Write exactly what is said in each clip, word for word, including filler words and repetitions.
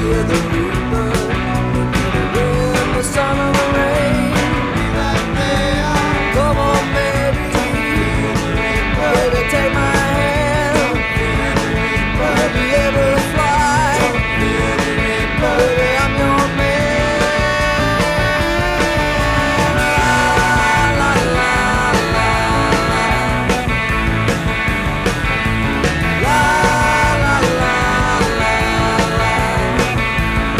hear the reaper, the wind, the sun, and the rain. Come on, baby, baby, take my hand. We'll be able to fly, baby, I'm your man. La, la, la, la. La, la, la, la, la.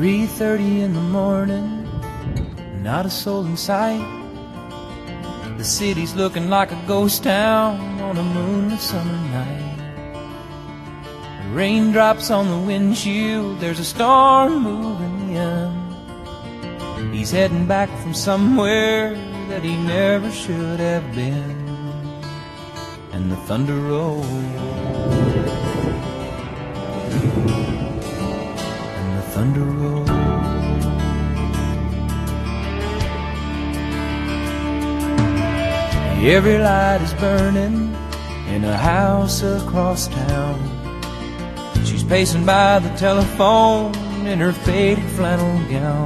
three thirty in the morning, not a soul in sight. The city's looking like a ghost town on a moonless summer night. The raindrops on the windshield, there's a storm moving in. He's heading back from somewhere that he never should have been. And the thunder rolls, and the thunder rolls. Every light is burning in a house across town. She's pacing by the telephone in her faded flannel gown,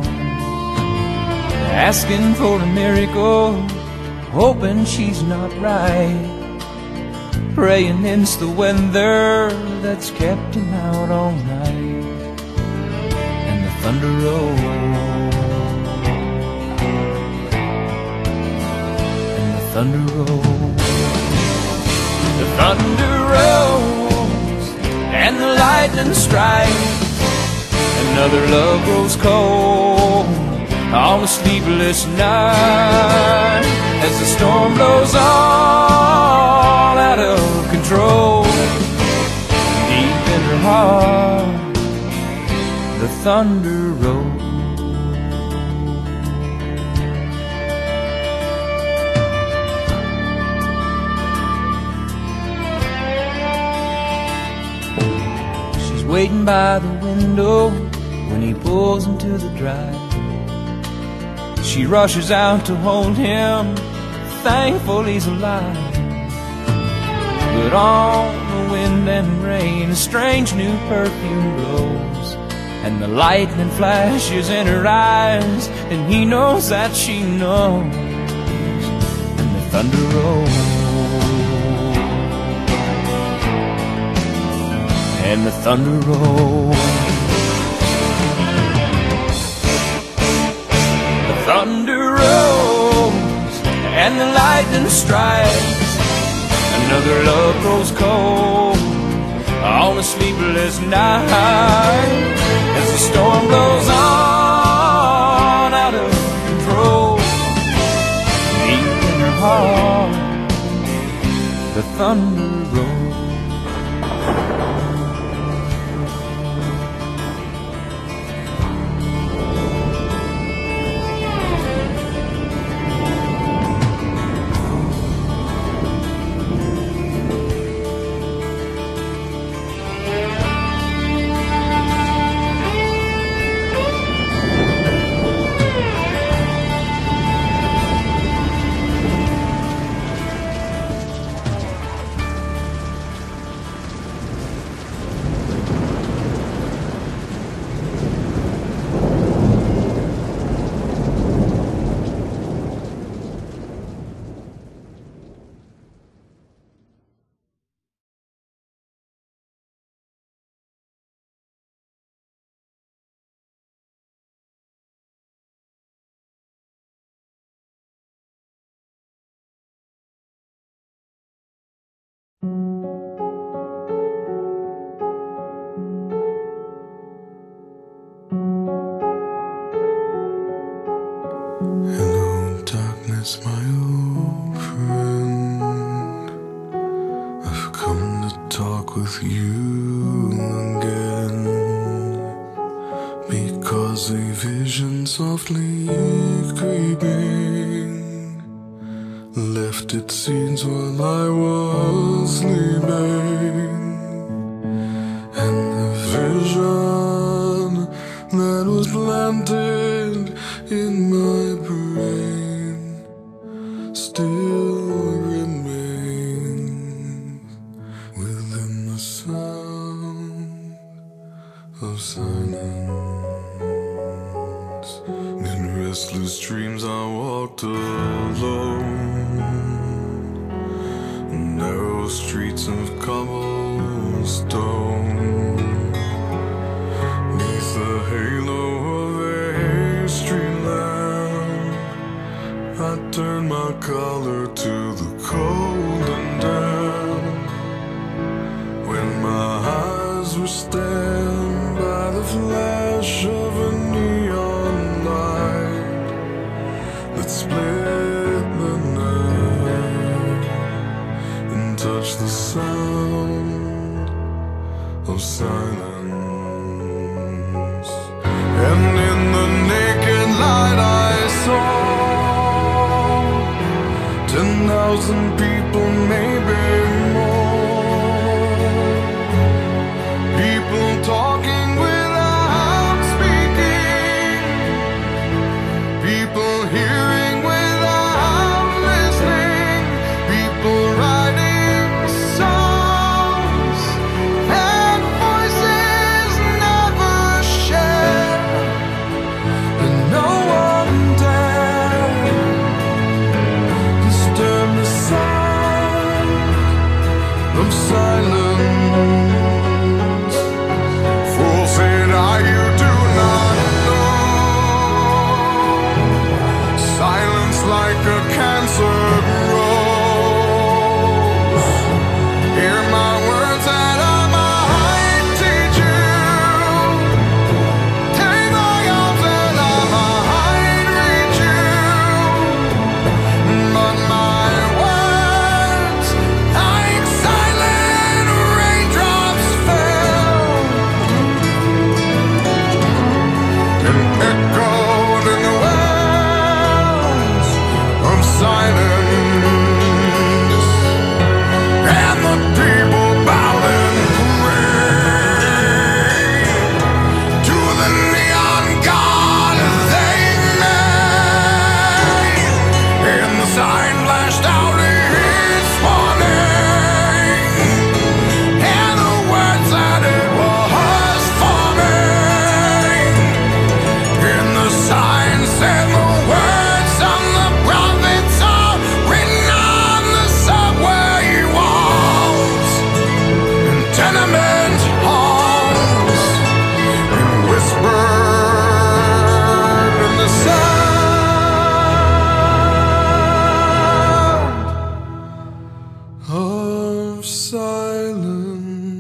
asking for a miracle, hoping she's not right, praying it's the weather that's kept him out all night. And the thunder rolls, and the thunder rolls. The thunder rolls, and the lightning strikes. Another love grows cold on a sleepless night, as the storm blows all out of control. Deep in her heart, the thunder rolls. She's waiting by the window when he pulls into the drive. She rushes out to hold him, thankful he's alive. But on the wind and rain, a strange new perfume blows, and the lightning flashes in her eyes, and he knows that she knows. And the thunder rolls, and the thunder rolls. The thunder rolls, and the lightning strikes. Another love grows cold on a sleepless night, as the storm blows on out of control. Deep in her heart, the thunder rolls. Hello, darkness, my old friend. I've come to talk with you again, because a vision softly creeping left its scenes while I was sleeping. And the vision that was planted in my brain still remains within the sound of silence. In restless dreams I walked alone, narrow streets of cobblestone, neath the halo of a street lamp. I turned my collar to the cold and damp, when my eyes were stabbed by the flash of a can't touch the sound of silence. And in the naked light I saw ten thousand people, maybe more. People talking without speaking, people hearing without listening, people writing songs and voices never shared, and no one dared disturb the sound of silence. Fool said I, you do not know. Silence like a cancer grows. Hear my words that I might teach you. Take my arms and I might reach you. But my words, like silent raindrops, fell and echoed in the wells of silence. And the people bowed and prayed to the neon god they made. And the sign flashed out its warning, and the words that it was forming. And the sign said the words on the prophets are written on the subway walls and tenement halls, and whispered in the sound of silence.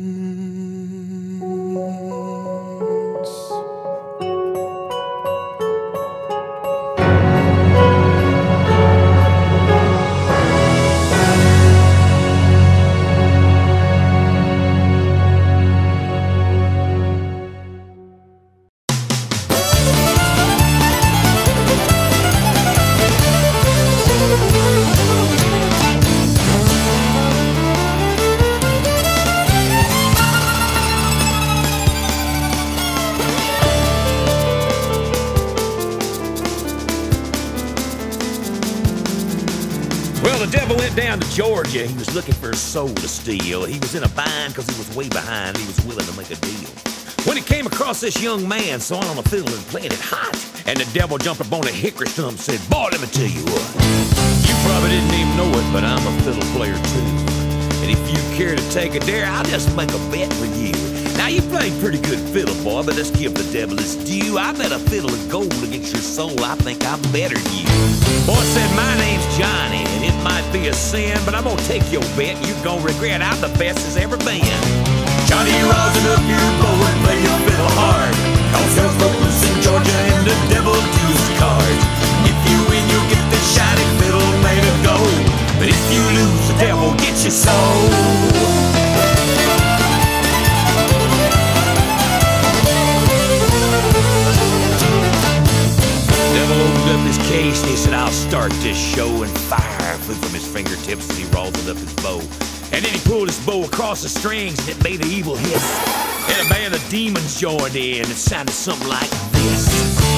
Well, the devil went down to Georgia. He was looking for a soul to steal. He was in a bind because he was way behind. He was willing to make a deal. When he came across this young man sawing on a fiddle and playing it hot, and the devil jumped up on a hickory stump and said, "Boy, let me tell you what. You probably didn't even know it, but I'm a fiddle player too. And if you care to take a dare, I'll just make a bet with you. Now, you played pretty good fiddle, boy, but let's give the devil his due. I bet a fiddle of gold against your soul. I think I'm better than you." Boy said, "My name's Johnny, and it might be a sin, but I'm gonna take your bet. You're gonna regret I'm the best as ever been." Johnny, rosin up your bow and play your fiddle hard, 'cause there's folks in Georgia and the devil deals the cards. If you win, you'll get the shiny fiddle made of gold, but if you lose, the devil gets your soul. Devil opened up his case and he said, "I'll start this show," and fire flew from his fingertips as he rolled up his bow. And then he pulled his bow across the strings and it made an evil hiss. And a band of demons joined in. It sounded something like this.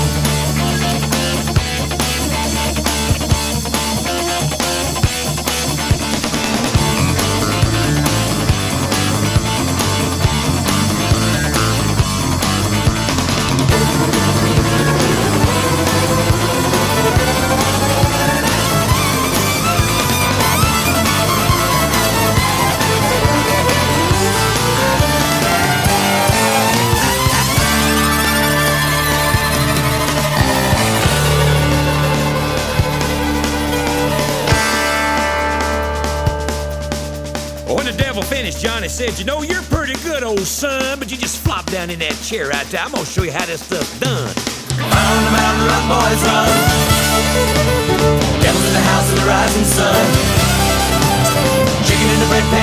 Finished, Johnny said, "You know, you're pretty good, old son, but you just flop down in that chair right there. I'm gonna show you how this stuff's done." Round the mountain, run, boys, run. Devil's in the house of the rising sun. Chicken in the bread pan.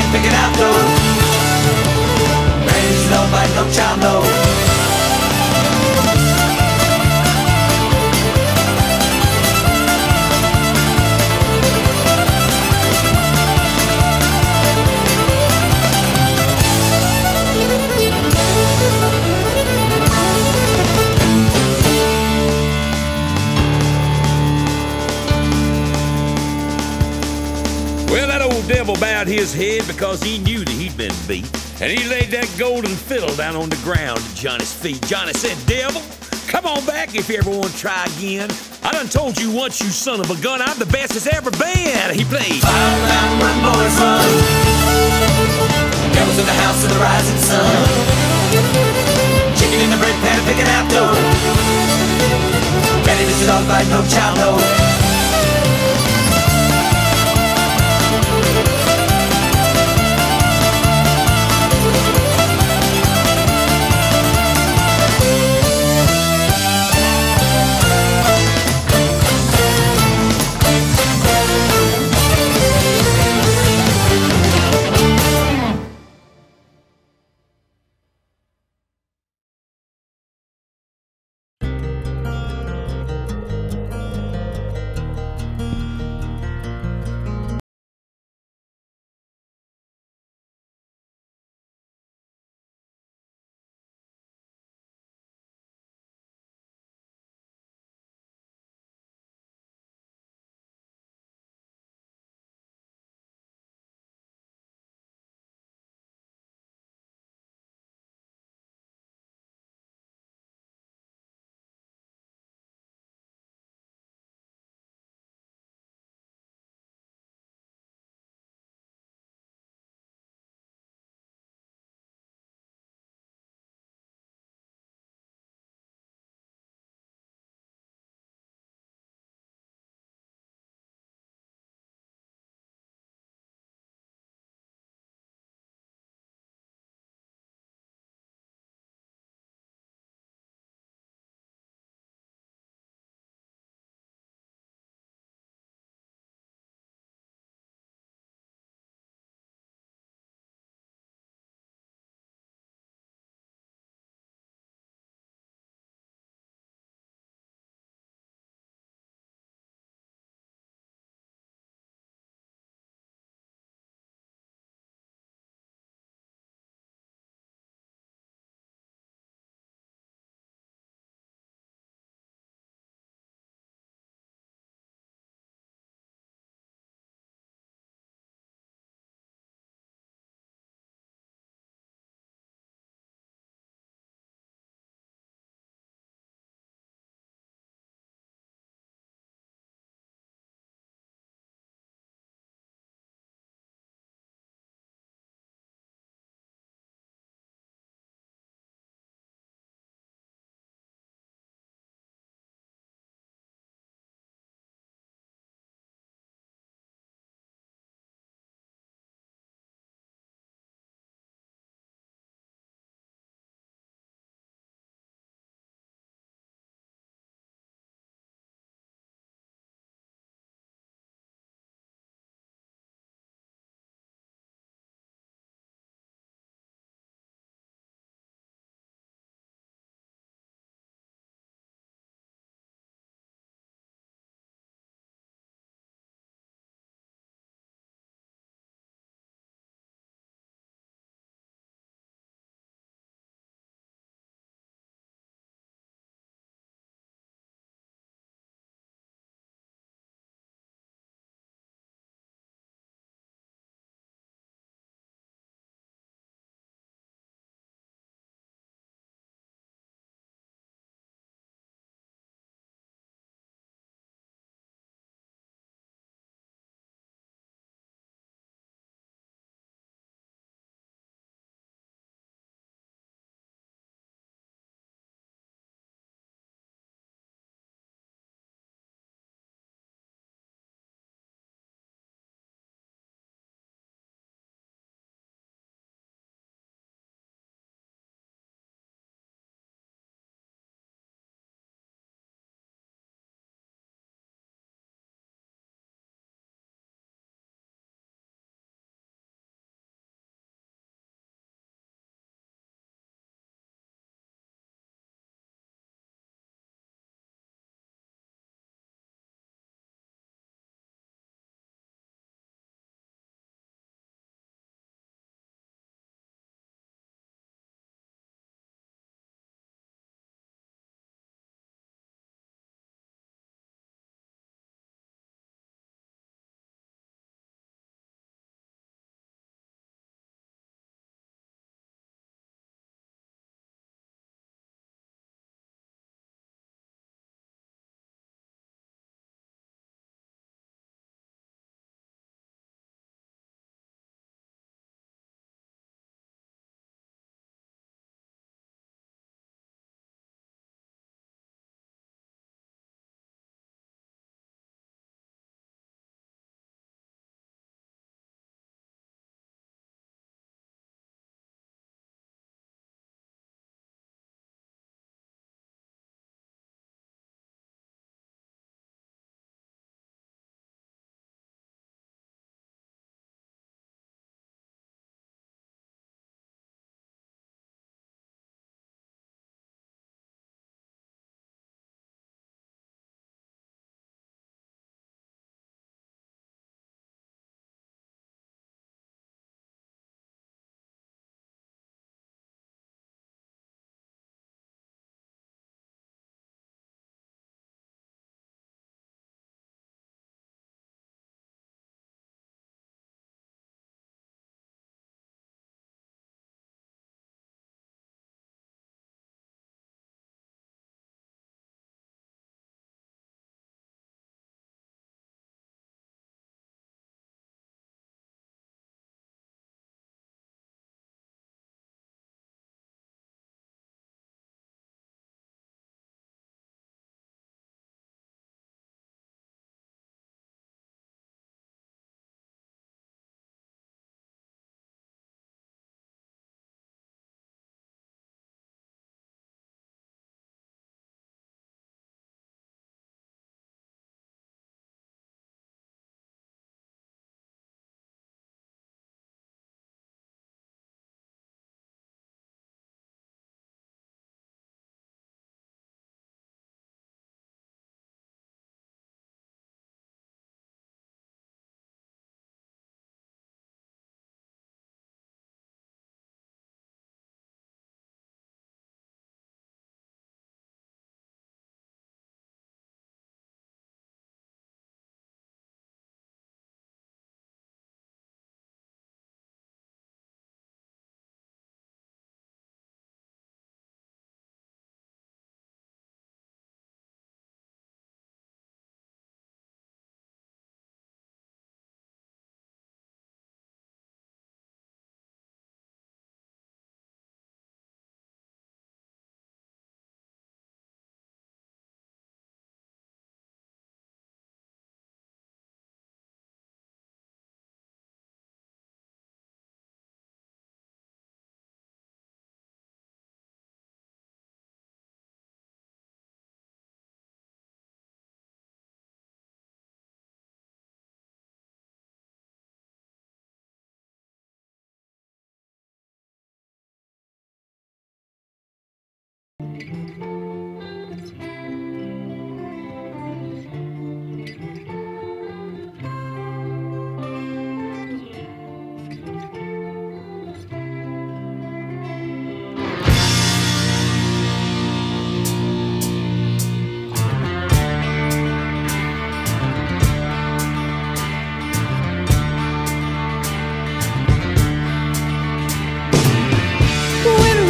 bowed his head because he knew that he'd been beat. And he laid that golden fiddle down on the ground at Johnny's feet. Johnny said, "Devil, come on back if you ever want to try again. I done told you once, you son of a gun, I'm the best that's ever been." He played. Fire around, run, boys, run. Devil's in the house of the rising sun. Chicken in the bread pan, picking out dough. Ready to sit on fight, no child, no.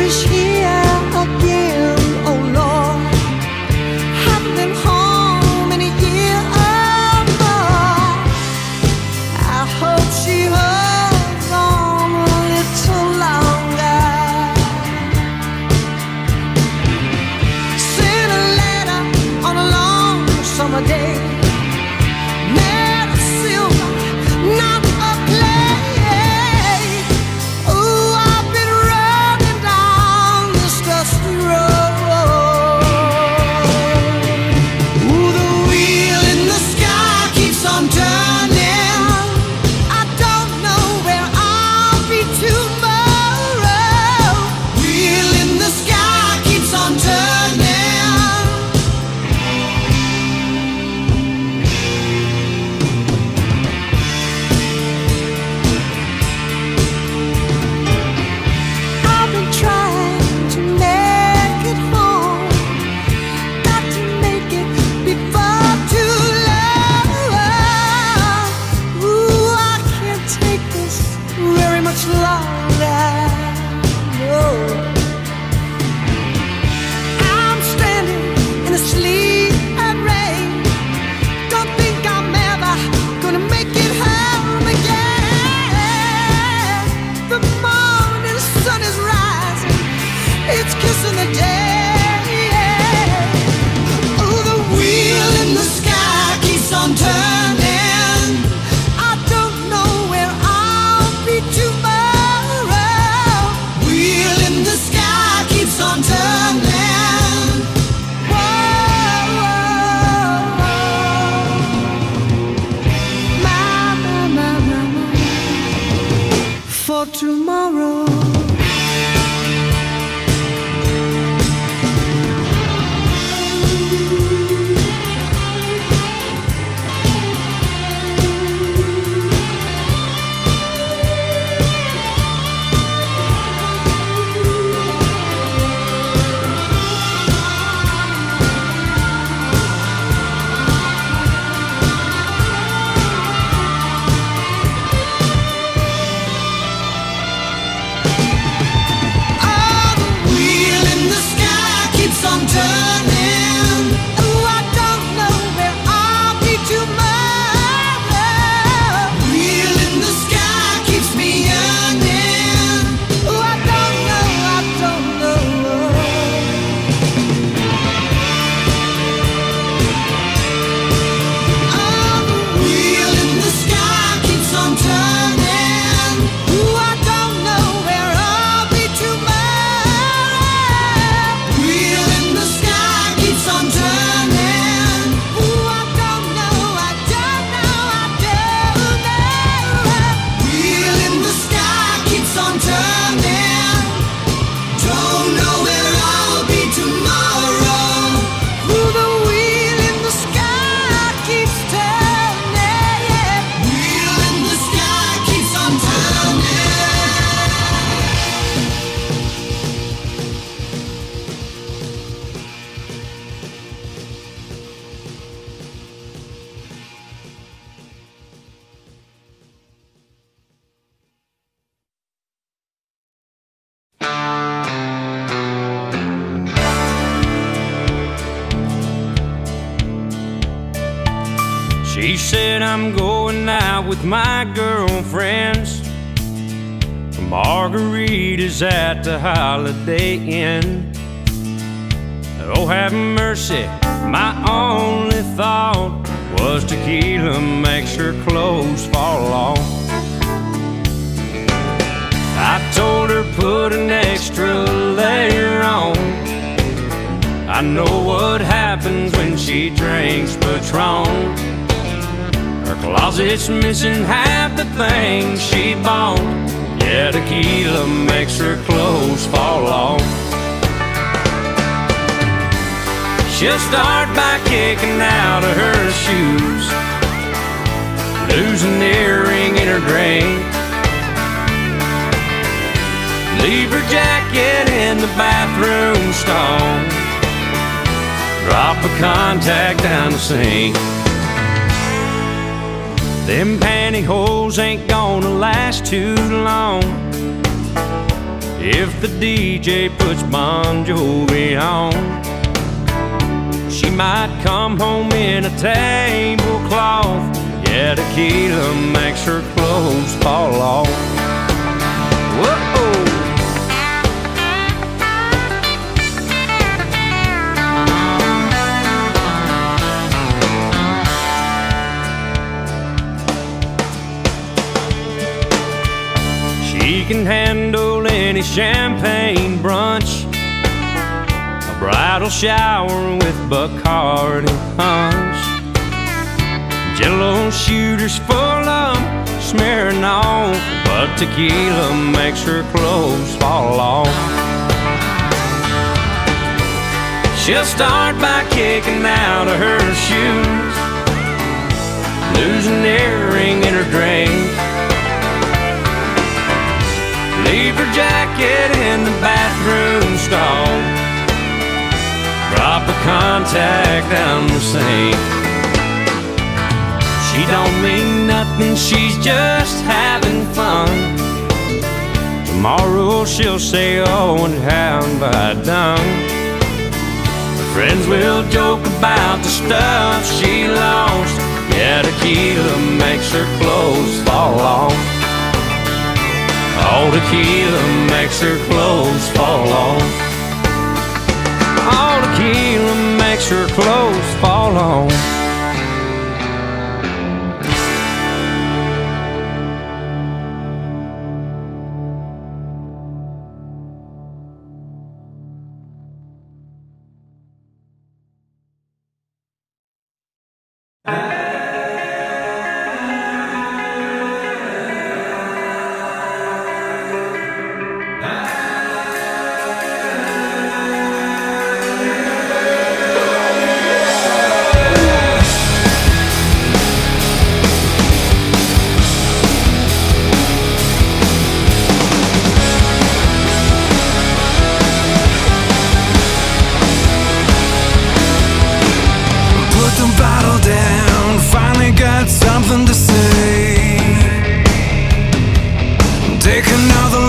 is here again, oh Lord. Haven't been home in a year or more. I hope she holds on a little longer. Sent a letter on a long summer day. Made of silver, not a clay. Ooh, I've been running down this dusty road. Ooh, the wheel in the sky keeps on turning. I don't know where I'll be tomorrow. Wheel in the sky keeps on turning. I've been trying to make it home. Got to make it before too long. Ooh, I can't take this very much longer. No. I'm standing in the sleet and rain. Don't think I'm ever gonna make it home again. The morning sun is rising, it's kissing the day. Oh, the wheel in the sky keeps on turning. I don't know where I'll be tomorrow. Wheel in the sky keeps on turning. Whoa, whoa, whoa. My, my, my, my, my. For tomorrow. Oh, the wheel in the sky keeps on turning. Oh, I don't know where I'll be tomorrow. Wheel in the sky keeps me yearning. Oh, I don't know, I don't know. Oh, the wheel in the sky keeps on turning. Oh, I don't know where I'll be tomorrow. Wheel in the sky keeps on turning. Oh, I don't know, I don't know, I don't know. Wheel in the sky keeps on turning. Don't know where I'll be tomorrow. Oh, the wheel in the sky keeps turning. Wheel in the sky keeps on turning. She said, I'm going out with my girlfriends for margaritas at the Holiday Inn. Oh, have mercy, my only thought was tequila makes her clothes fall off. I told her put an extra layer on. I know what happens when she drinks Patron. Her closet's missing half the things she bought. Yeah, tequila makes her clothes fall off. She'll start by kicking out of her shoes, lose an earring in her drink, leave her jacket in the bathroom stall, drop a contact down the sink. Them pantyhose ain't gonna last too long. if the D J puts Bon Jovi on. She might come home in a tablecloth. Yeah, tequila makes her clothes fall off. Whoa! She can handle any champagne brunch, a bridal shower with Bacardi punch, Jello shooters full of smearing off, but tequila makes her clothes fall off. She'll start by kicking out of her shoes, lose an earring in her drink, leave her jacket in the bathroom stall, drop a contact down the sink. She don't mean nothing, she's just having fun. Tomorrow she'll say, oh, what have I done? Her friends will joke about the stuff she lost. Yeah, tequila makes her clothes fall off. All tequila makes her clothes fall off. All tequila makes her clothes fall off. Something to say. Take another